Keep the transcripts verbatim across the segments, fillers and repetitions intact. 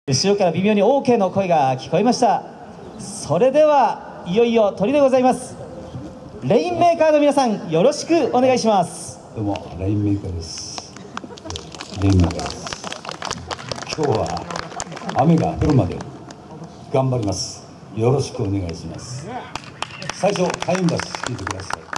後ろから微妙に オーケー の声が聞こえました。それではいよいよ鳥でございます。レインメーカーの皆さん、よろしくお願いします。 どうもレインメーカーです。レインメーカーです。今日は雨が降るまで頑張ります。よろしくお願いします。最初開運橋聞いてください。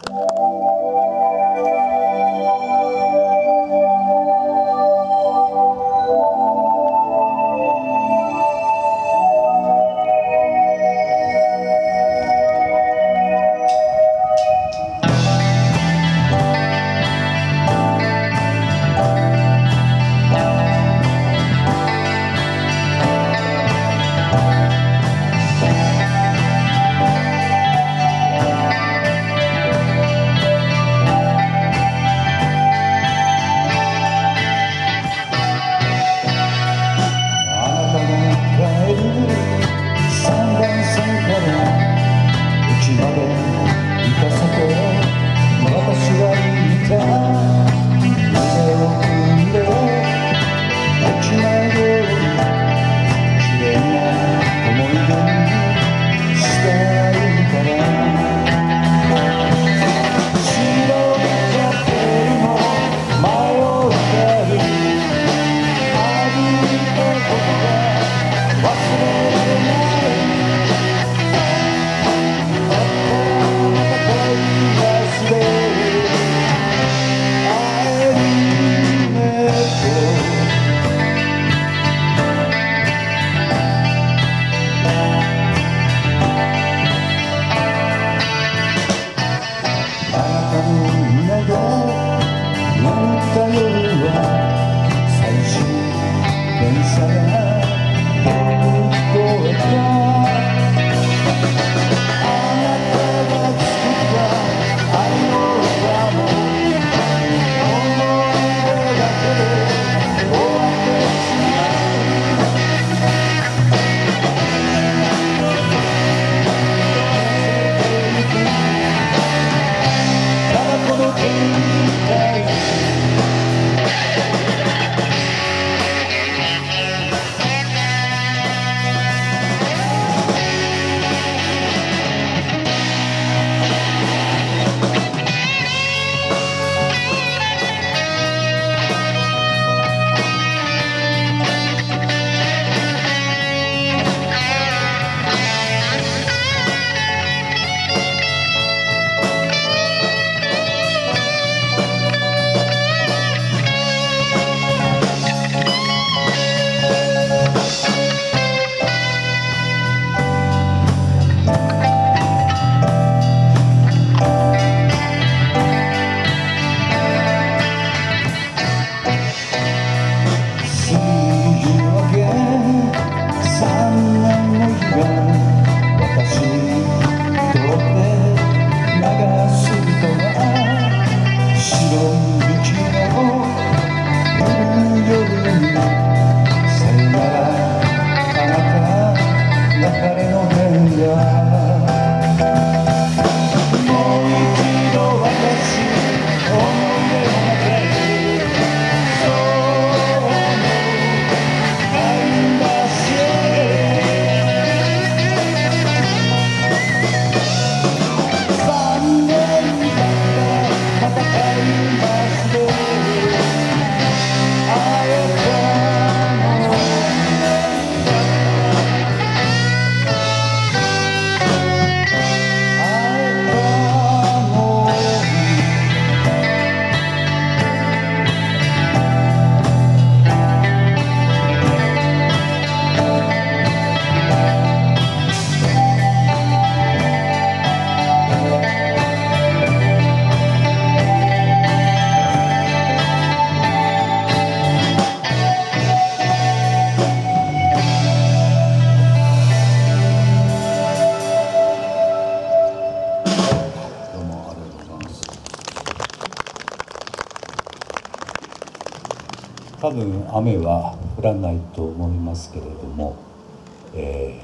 多分雨は降らないと思いますけれども、え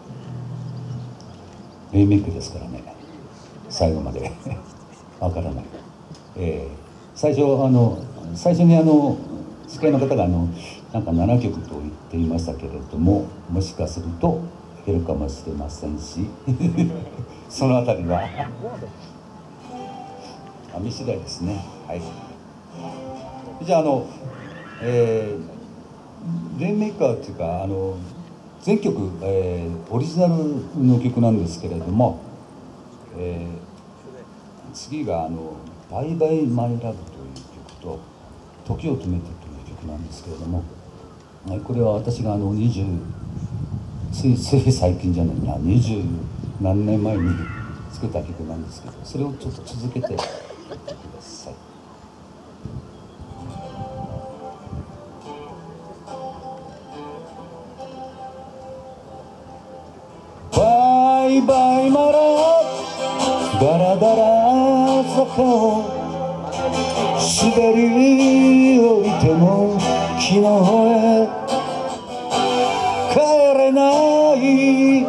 ー、レイメイクですからね、最後までわからない、えー、最初あの最初にあの司会の方があのなんかななきょくと言っていましたけれども、もしかすると減るかもしれませんしそのあたりは網次第ですね。はい、じゃああの、えー、レインメーカーっていうかあの全曲、えー、オリジナルの曲なんですけれども、えー、次があの「バイバイマイラブ」という曲と「時を止めて」という曲なんですけれども、これは私があのにじゅうついつい最近じゃないなにじゅう何年前に作った曲なんですけど、それをちょっと続けてください。バイバイマラダラダラ坂を滑り降りても昨日へ帰れない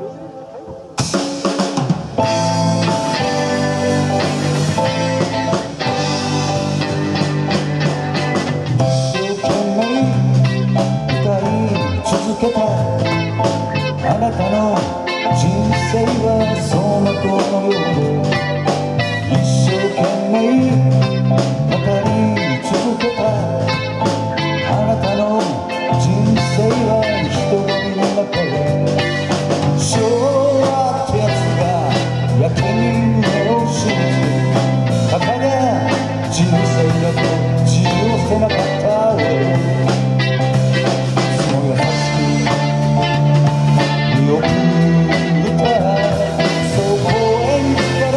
一生懸命歌い続けたあなたの人生は走馬灯のようで、一生懸命語り続けたあなたの人生は人混みの中で、昭和ってやつがやけに目を閉じたかが人生だと自由を捨てなかった俺、その優しく見送ったそう公園使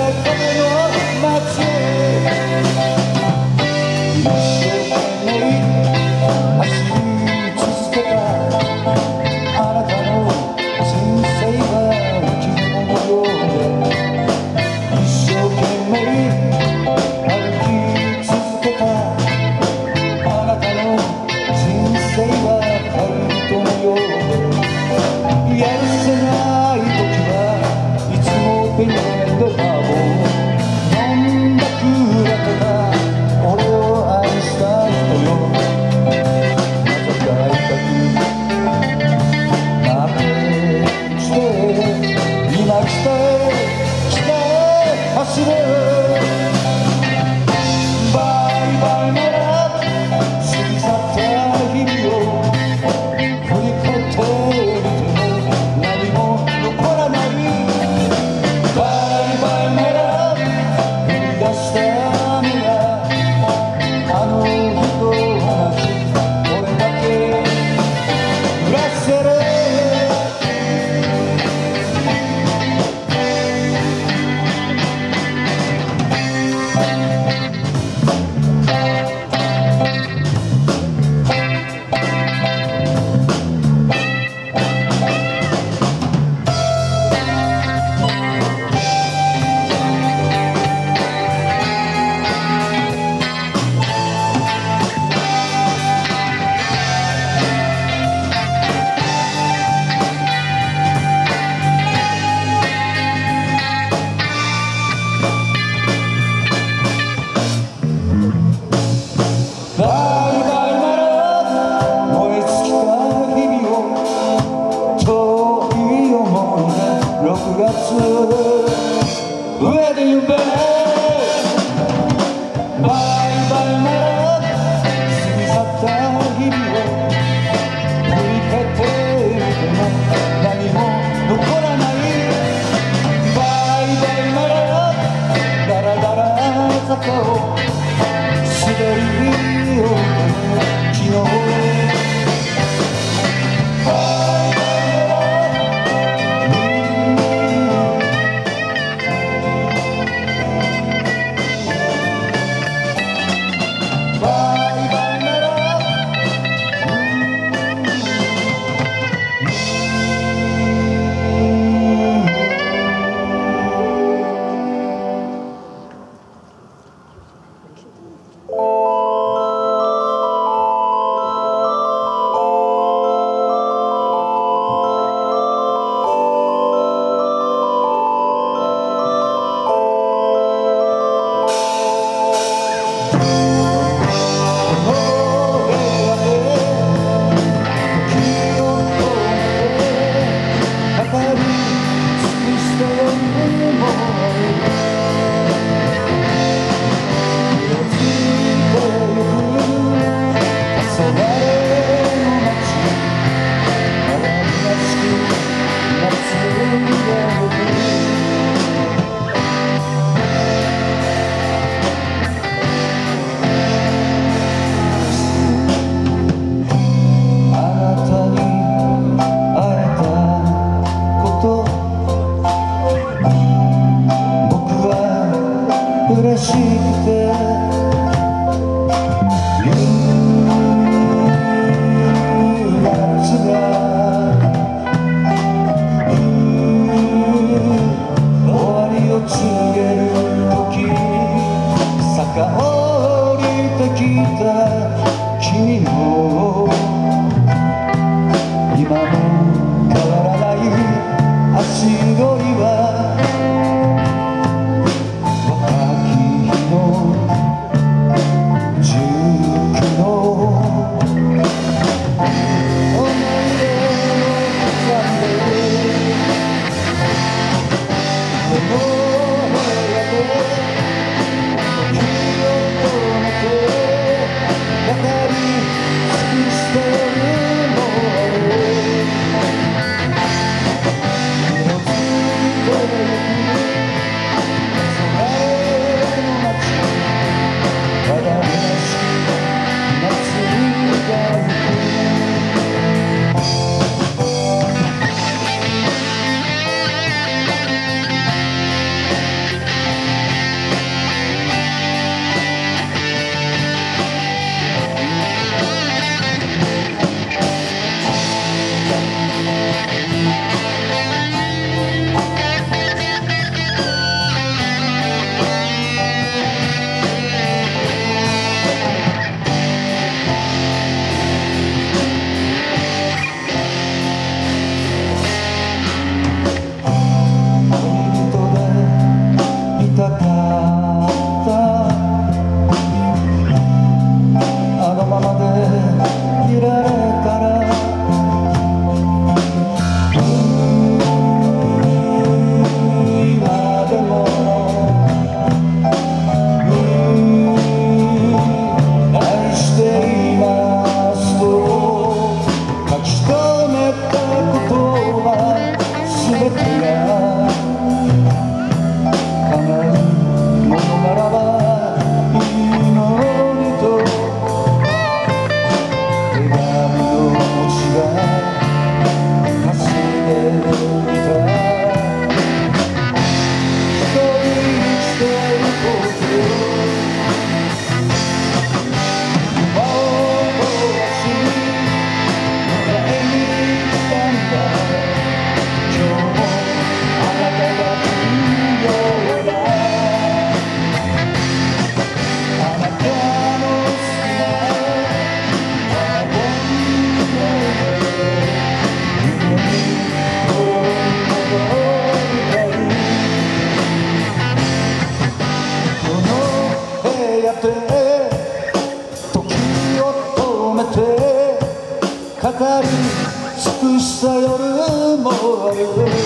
した夜もある。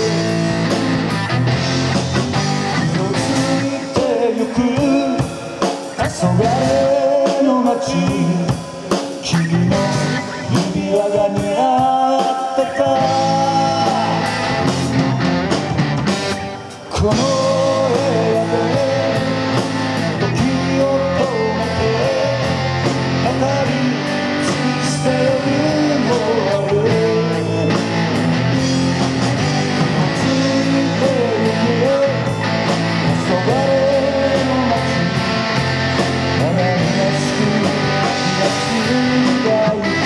色づいてゆく黄昏の街、君の指輪が似合ってた。この部屋で時を止めて語り尽くした夜もある。ついてゆく黄昏の街、花々しく夏がゆく。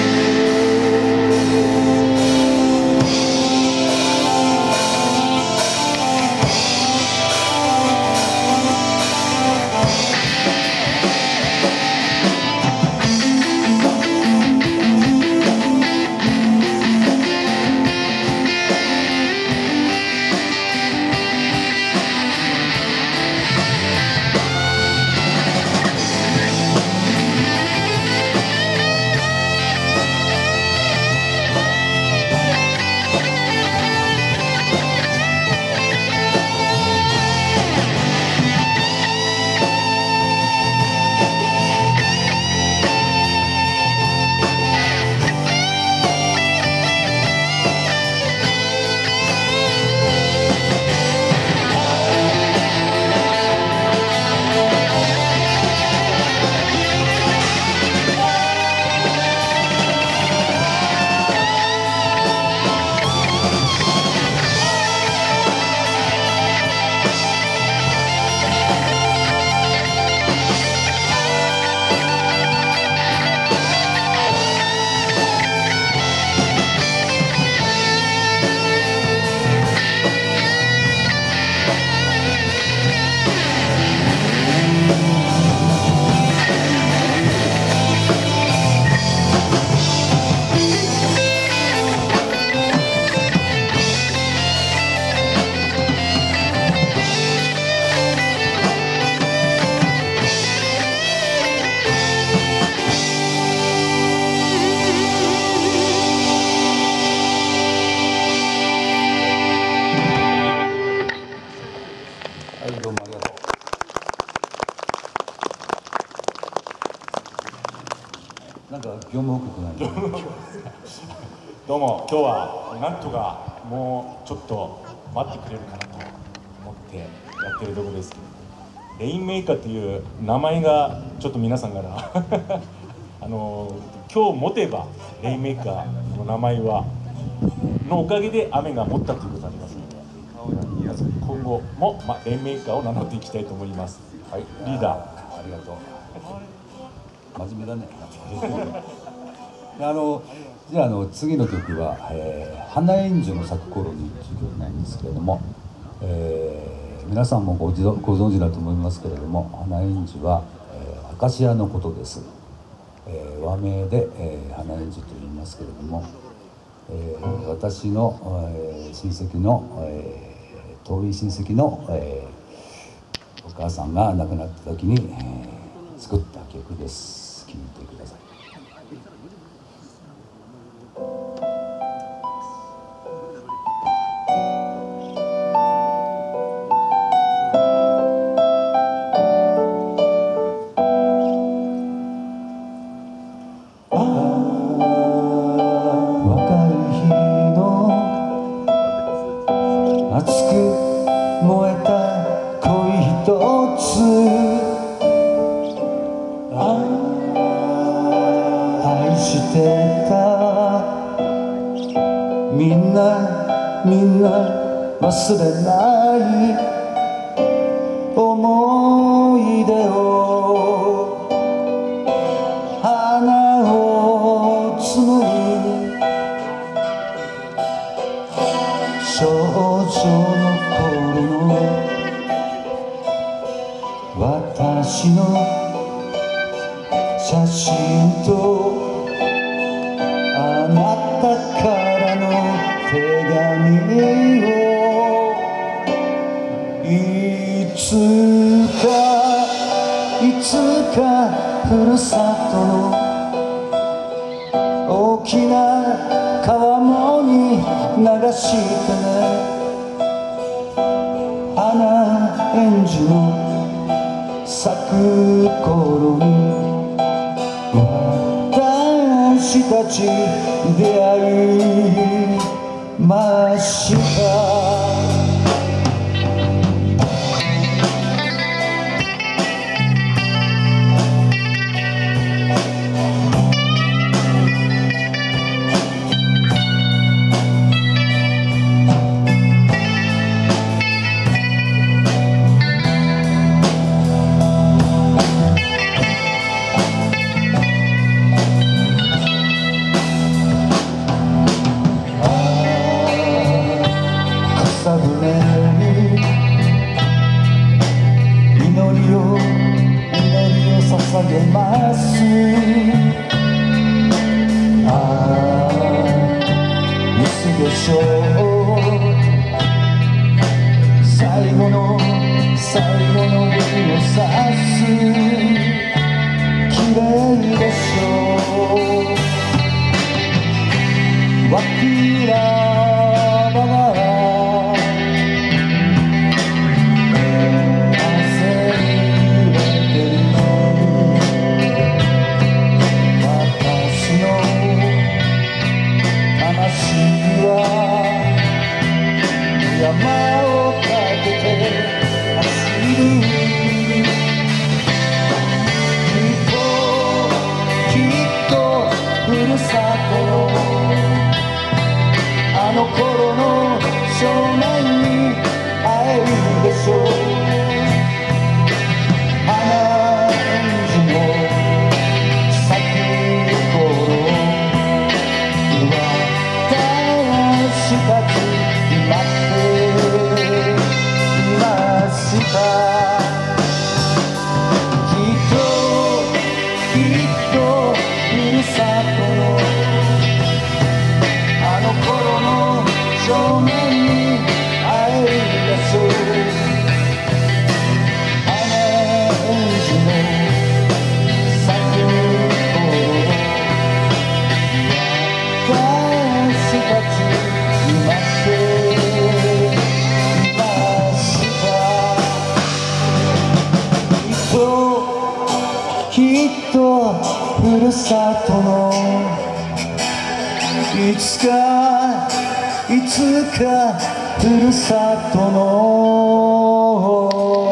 はい、どうもありがとう。なんか業務報告ない。 どうも、今日はなんとかもうちょっと待ってくれるかなと思ってやってるところですけど、レインメーカーっていう名前がちょっと皆さんからあの今日持てばレインメーカーの名前はのおかげで雨が持ったということがありますので、皆さん今後も、まあ、レインメーカーを名乗っていきたいと思います。はい、リーダーありがとう。真面目だね。あのじゃあ、あの次の曲は「えー、花援樹の咲く頃に」という曲なんですけれども、えー、皆さんもごじご存知だと思いますけれども、花援樹は、えー、アカシアのことです。えー、和名で、えー、花援樹と言いますけれども、えー、私の、えー、親戚の、えー遠い親戚の、えー、お母さんが亡くなった時に、えー、作った曲です。聴いてください。熱く燃えた恋一つ、愛してたみんなみんな忘れない思い出を、花を紡ぐ少女の頃の私の写真と、あなたからの手紙を、いつかいつかふるさとの大きな川も流してね花エンジの咲く頃に私たち出会いました草舟に祈りを祈りを捧げますああいつでしょう最後の最後の指をさす綺麗でしょう脇腹が山をかけて走るきっときっとふるさとのあの頃の少年に会えるでしょう花エンジの咲く頃私たち待っていましたきっときっとふるさとのあの頃の少年に会えるでしょう花エンジの咲く頃私たち待っていましたきっときっとふるさとのいつかいつかふるさとの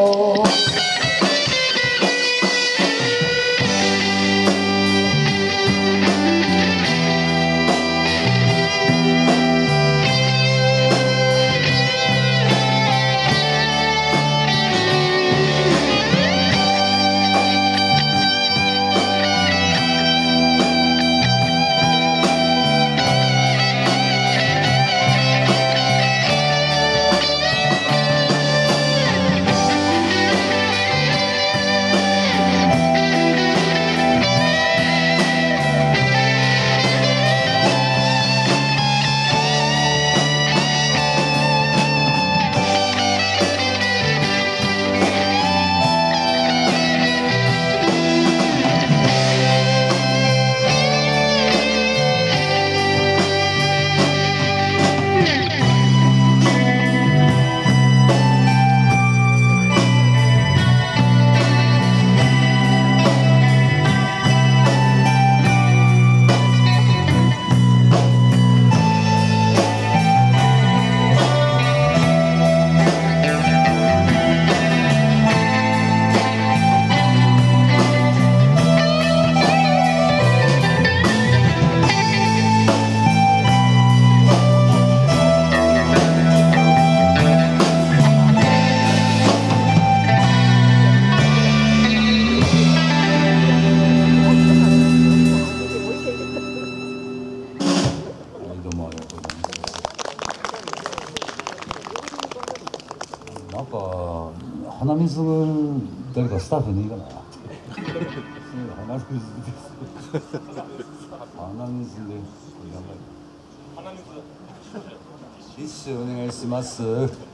なんか鼻水誰かスタッフにいいかな鼻水です鼻水で鼻水ティッシュお願いします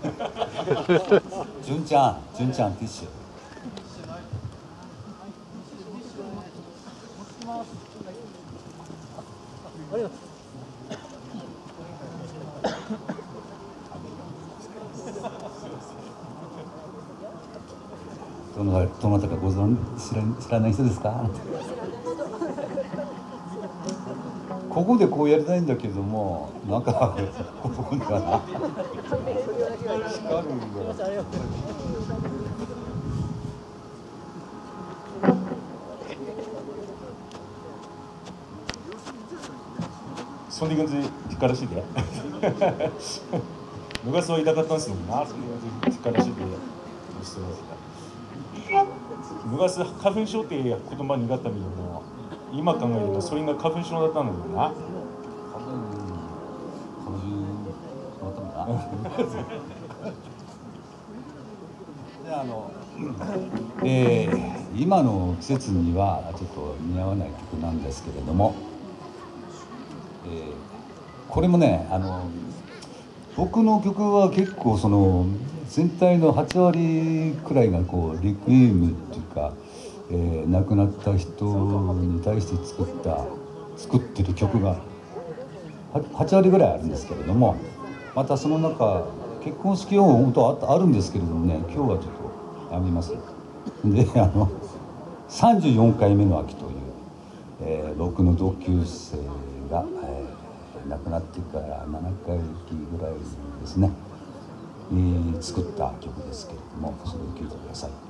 純ちゃん純ちゃんティッシュありがとうどなどなたかご存知ら知らない人ですか？ここでこうやりたいんだけども、なんかここではな光るんだ。 손디건지 뒷가라시대. 누가 써 이다 갔던 쓰나? 손디건지 뒷가라시대. 누가 써花粉症って言葉にがったけども、今考えるとそれが花粉症だったんだよな。 多分この辺だったんだ。であの、えー、今の季節にはちょっと似合わない曲なんですけれども。えー、これもねあの僕の曲は結構その全体のはち割くらいがこうリクイエムっていうか、えー、亡くなった人に対して作った作ってる曲がはち割ぐらいあるんですけれども、またその中結婚式を本当はあるんですけれどもね、今日はちょっとやめます。であのさんじゅうよんかいめの秋という、えー、僕の同級生が、えー、亡くなってからななかいきぐらいですね、えー、作った曲ですけれども、それを聴いてください。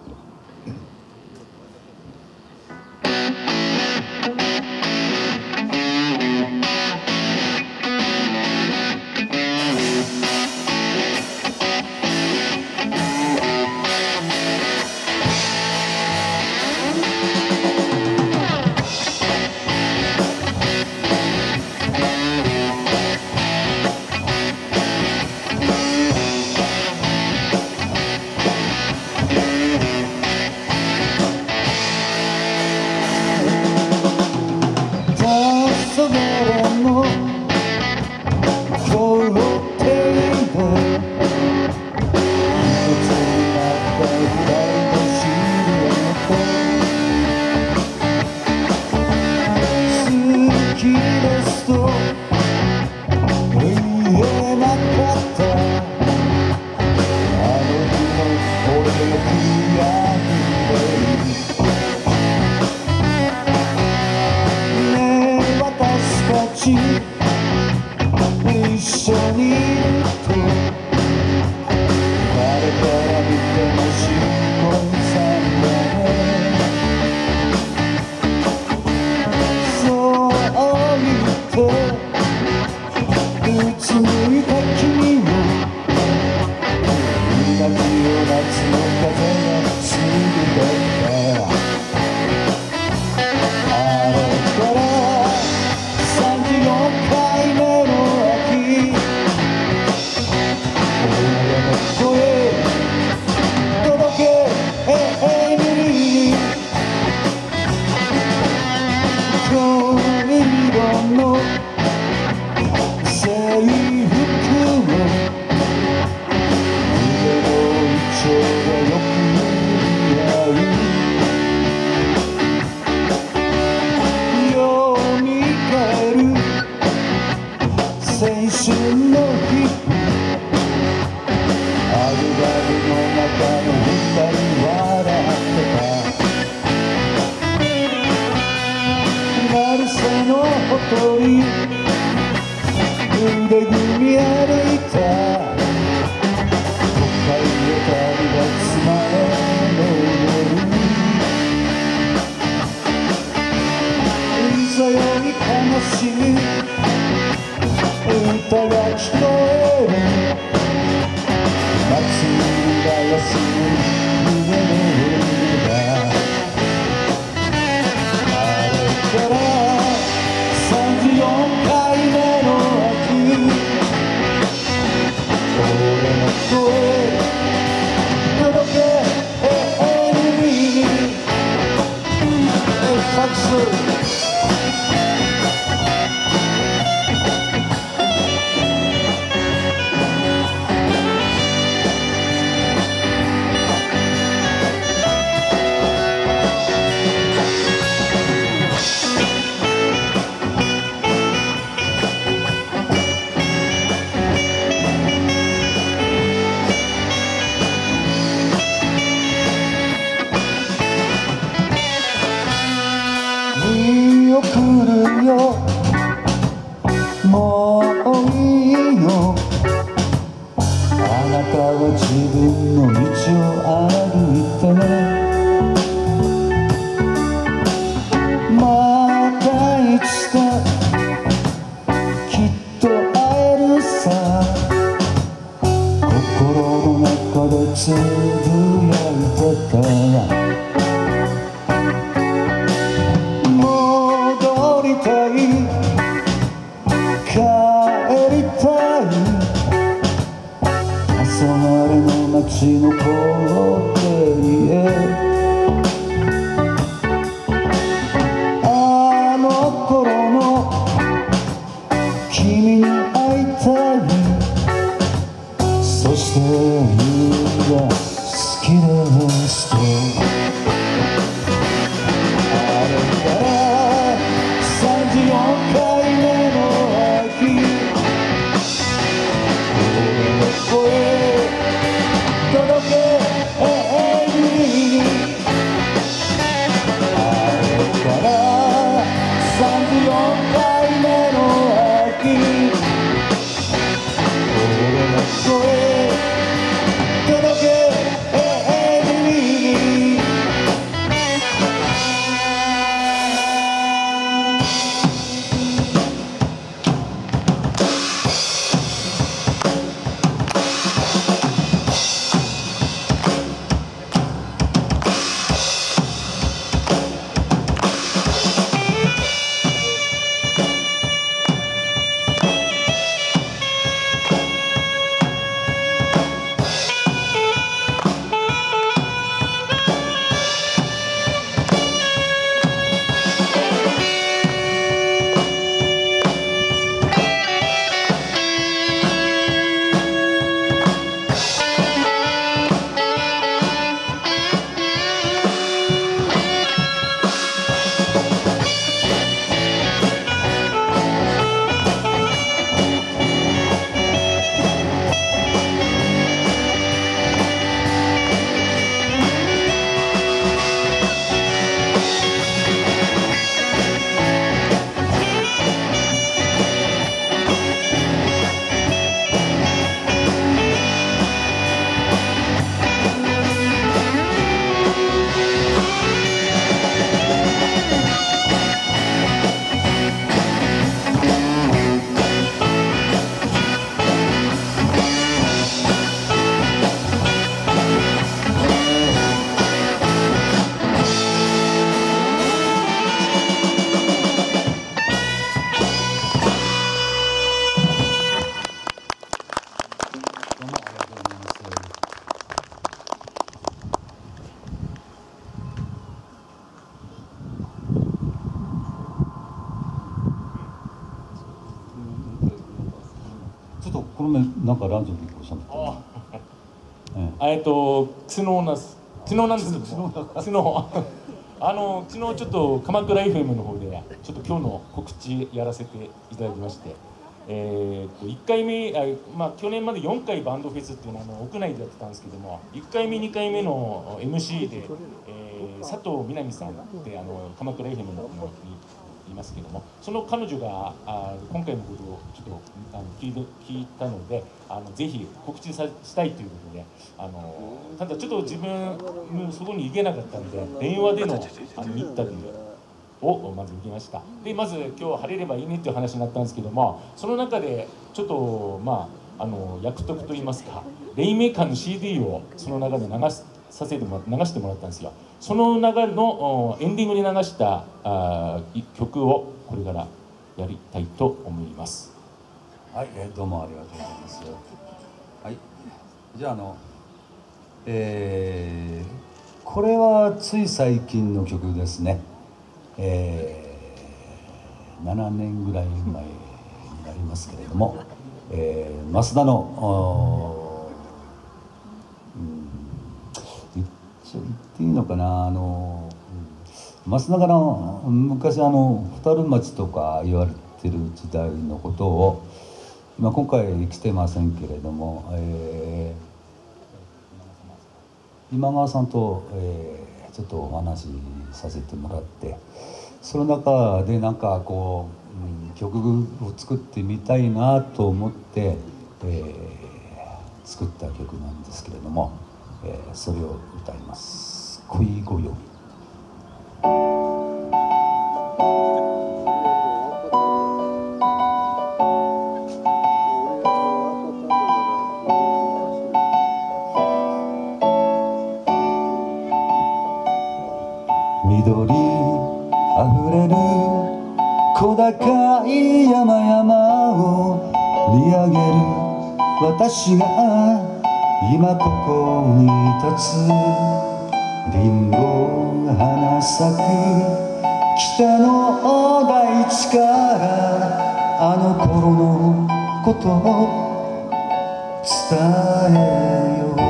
さんじゅうよんかいめの秋たは自分の道を歩いてまたいつかきっと会えるさ心の中でつぶやいてた戻りたい帰りたい黄昏の街の校庭へあの頃の君に会いたいそして君が好きですとあれからさんじゅうよんかいめの秋俺の声届け永遠にあれからさんじゅうよんかいめの秋俺の声届け永遠にちょっとこの前なんかラジオでおっしゃったああえっと昨日なす昨日なんですけども昨日あの昨日ちょっと鎌倉 エフエム の方でちょっと今日の告知やらせていただきまして、えー、といっかいめあ、まあ、去年までよんかいバンドフェスっていうのはあの屋内でやってたんですけどもいっかいめにかいめの エムシー で、えー、佐藤みなみさんってあの鎌倉 エフエム の方にいますけどもその彼女があ今回のことをちょっとあの聞いて聞いたのであのぜひ告知さしたいということであのただちょっと自分そこに行けなかったんで電話でのあのインタビューをまず受けました。でまず今日晴れればいいねっていう話になったんですけどもその中でちょっとまああの役得といいますかレインメーカーの シーディー をその中で流すさせてもら流してもらったんですよ。その流れのエンディングに流したあ曲をこれからやりたいと思います。 はい、えー、どうもありがとうございます。はい、じゃああの、えー、これはつい最近の曲ですね。えー、ななねんぐらい前になりますけれども、えー、増田の、うん、言っちゃ言っていいのかなあの、うん、増田がの昔あの蛍町とか言われてる時代のことを今今回来てませんけれども、えー、今川さんと、えー、ちょっとお話しさせてもらってその中でなんかこう、うん、曲を作ってみたいなと思って、えー、 作った曲なんですけれども、えー、それを歌います。恋ごよみ。緑あふれる小高い山々を見上げる私が今ここに立つ。リンゴが花咲く北の大地からあの頃のことを伝えよう。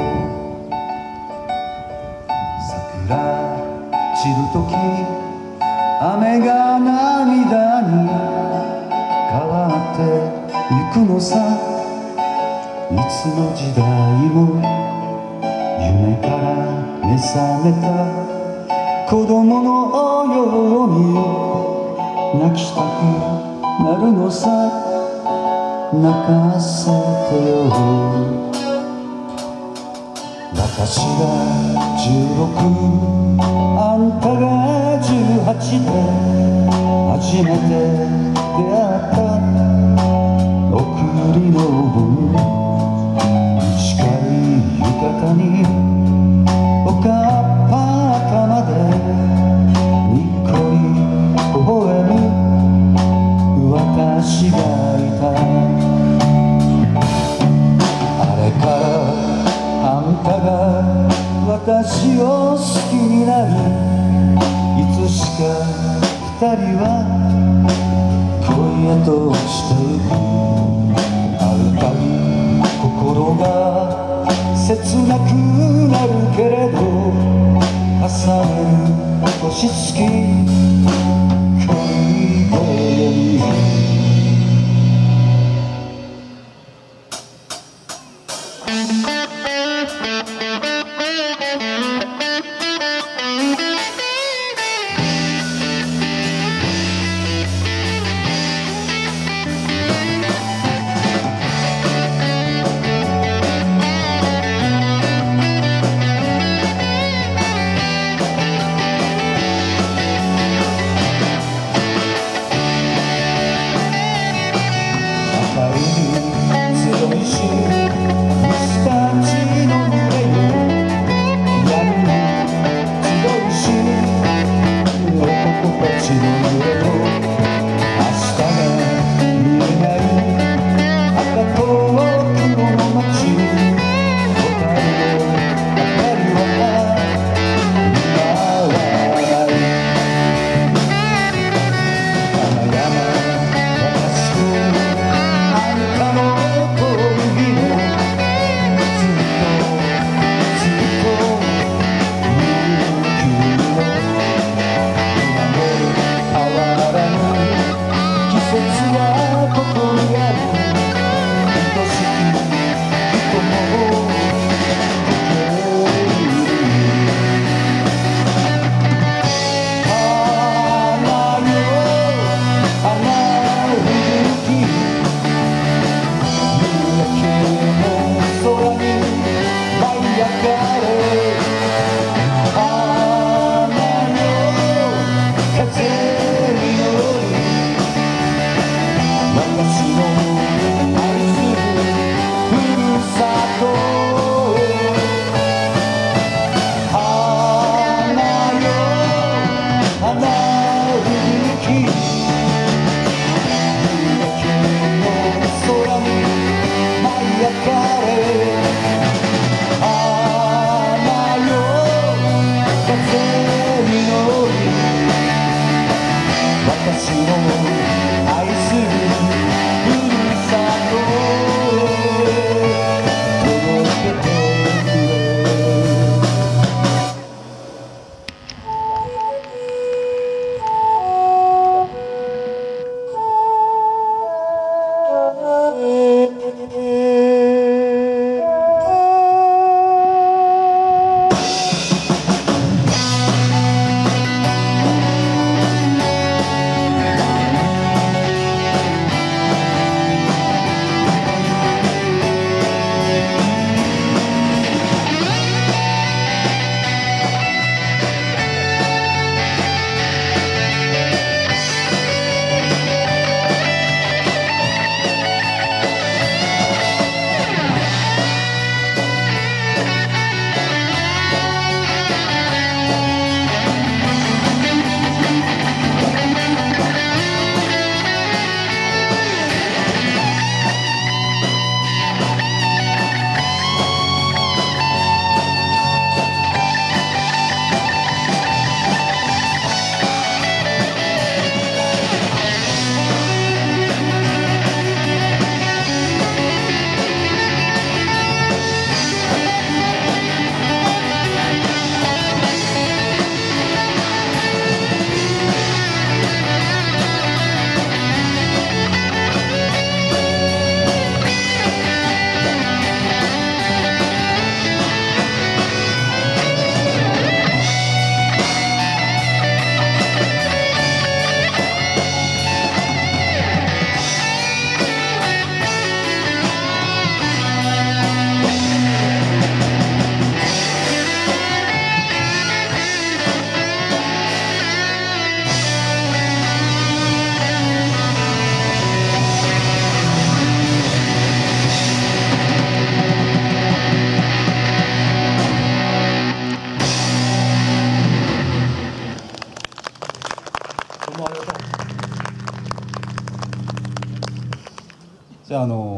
桜散るとき雨が涙に変わってゆくのさ。いつの時代も夢から目覚めた子供のように泣きたくなるのさ。泣かせてよ。私がじゅうろくあんたがじゅうはちで初めて出会った贈りの分短い浴衣におかっぱ頭でにっこり微笑む私がいた。あれからあんたが私を好きになり、いつしか二人は恋へとしてゆく。あるたび心が切なくなるけれど重ねる星月恋ごよみ。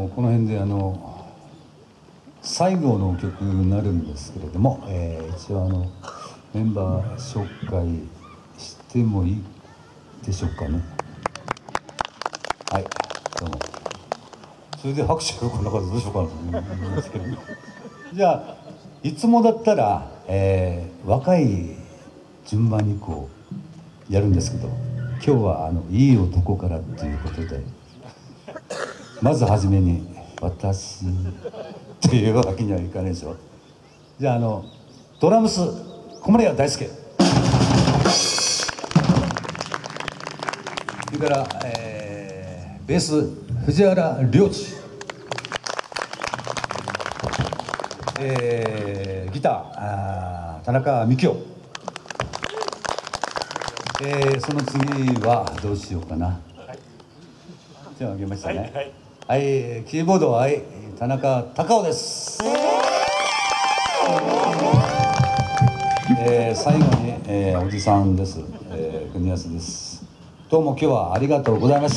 この辺であの最後の曲になるんですけれども、えー、一応あのメンバー紹介してもいいでしょうかね。はい、どうも。それで拍手が来なかったらどうしようかなと思うんですけどじゃあいつもだったら、えー、若い順番にこうやるんですけど、今日はあのいい男からということで、まずはじめに私っていうわけにはいかないでしょ。じゃああのドラムス小森屋大輔、それから、えー、ベース藤原良治、えー、ギターあー田中幹夫、えー、その次はどうしようかな。手を挙げましたね。はい、はい、キーボードは、はい、田中隆夫です。えー、最後に、えー、おじさんです。えー、国安です。どうも今日はありがとうございました。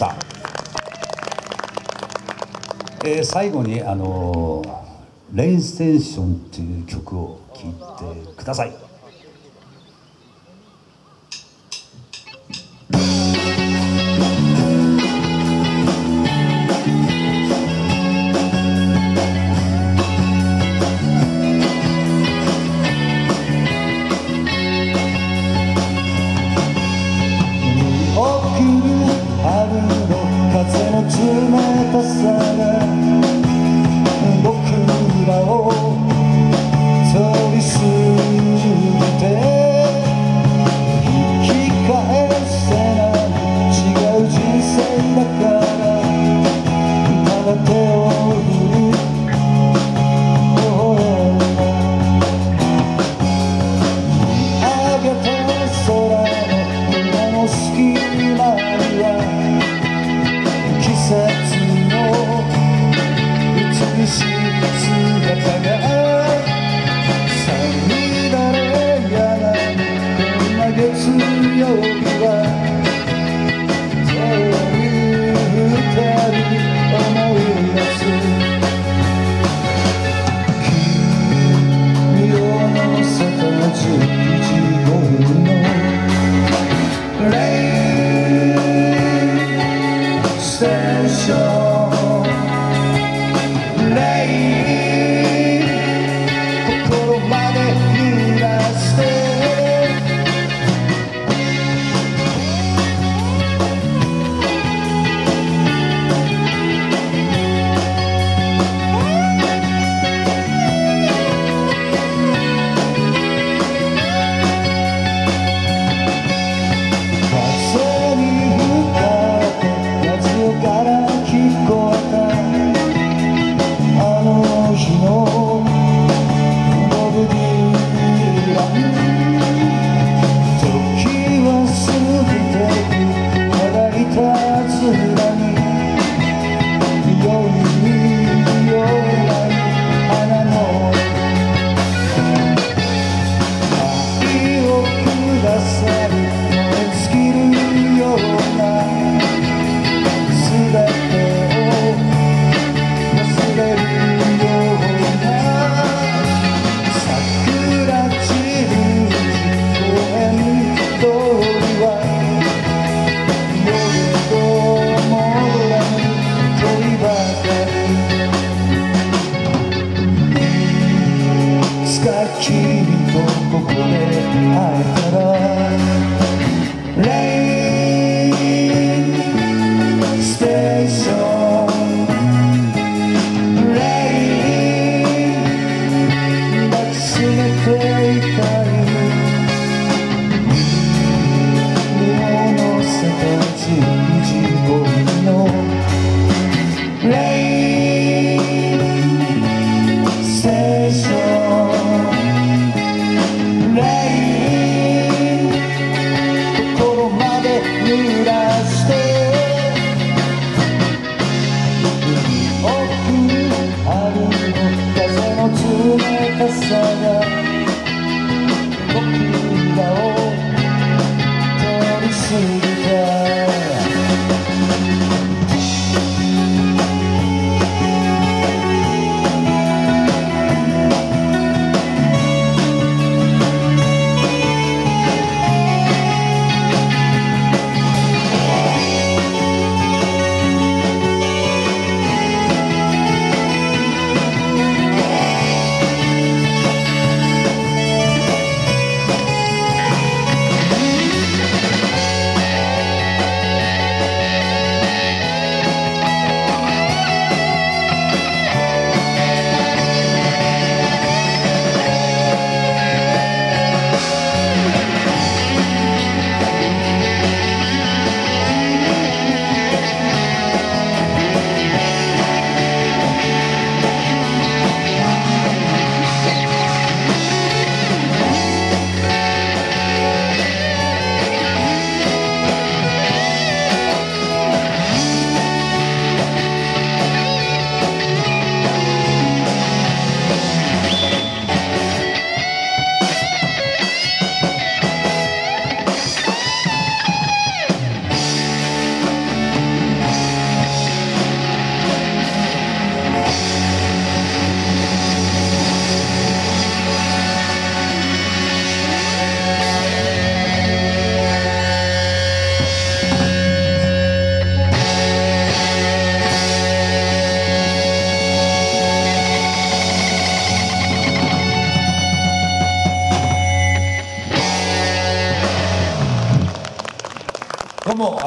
えー、最後にあのー、レインステーションという曲を聴いてください。僕らを取り過ぎ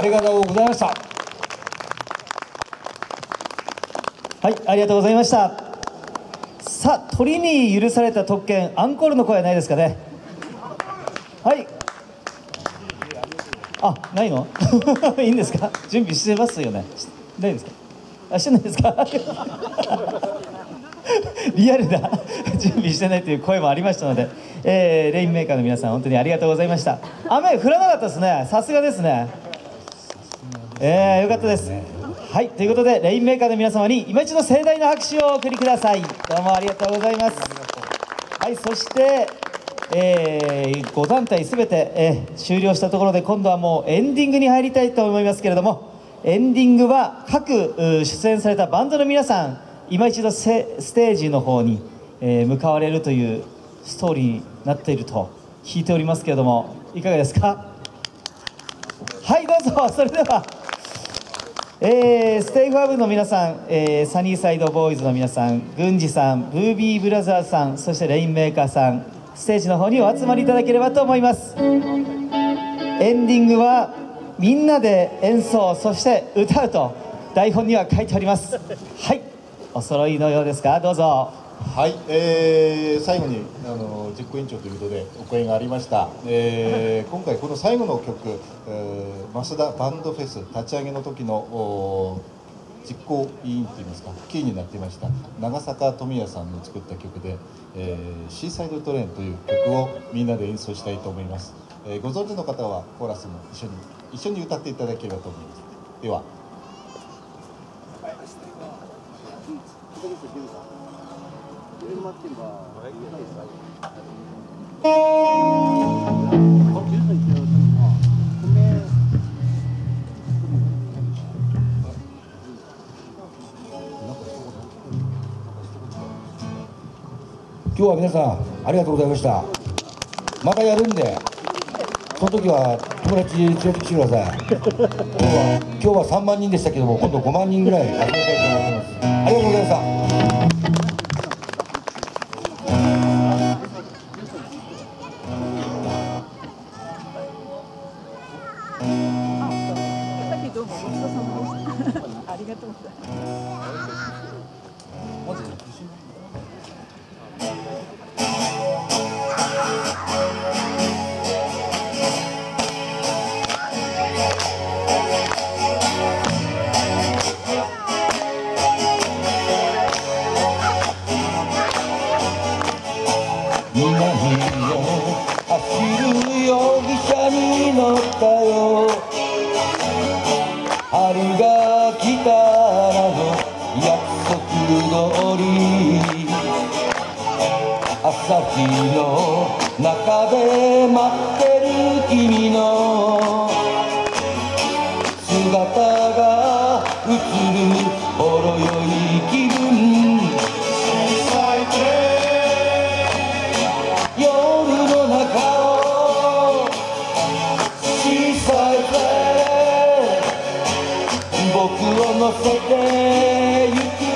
りがとうございました。 はい、ありがとうございました。さあ、鳥に許された特権、アンコールの声はないですかね。はい。あ、ないのいいんですか。準備してますよね。ないですか。あ、してないですかリアルな準備してないという声もありましたので、えー、レインメーカーの皆さん本当にありがとうございました。雨降らなかったですね。さすがですね。えー、よかったです。はい、ということでレインメーカーの皆様に今一度盛大な拍手をお送りください。どうもありがとうございます。はい、そして、えー、ご団体すべて、えー、終了したところで今度はもうエンディングに入りたいと思いますけれども、エンディングは各出演されたバンドの皆さん今一度ステージの方に、えー、向かわれるというストーリーになっていると聞いておりますけれども、いかがですか。はい、どうぞ。それでは、えー、ステイファーブの皆さん、えー、サニーサイドボーイズの皆さん、郡司さん、ブービーブラザーズさん、そしてレインメーカーさん、ステージの方にお集まりいただければと思います。エンディングはみんなで演奏、そして歌うと台本には書いております。はい、お揃いのようですか。どうぞ。 はい、えー、最後にあの実行委員長ということでお声がありました、えー、今回この最後の曲、えー、増田バンドフェス立ち上げの時の実行委員といいますかキーになっていました長坂富也さんの作った曲で、えー、シーサイドトレインという曲をみんなで演奏したいと思います、えー、ご存知の方はコーラスも一緒に一緒に歌っていただければと思います。では今日は皆さんありがとうございました。またやるんで、その時は友達連れてきてください。今日は今日はさんまんにんでしたけども、今度ごまんにんぐらい集めたいと思います。ありがとうございました。 ありがとうございます。 南を走る容疑者に乗ったよ。春が来たらの約束通り、朝日の中で待ってる君の姿が映るほろ酔い気分、夜の中を小さいで僕を乗せてゆく、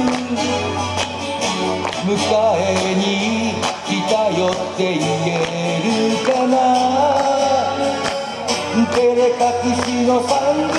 迎えに来たよって言えるかな、照れ隠しのサン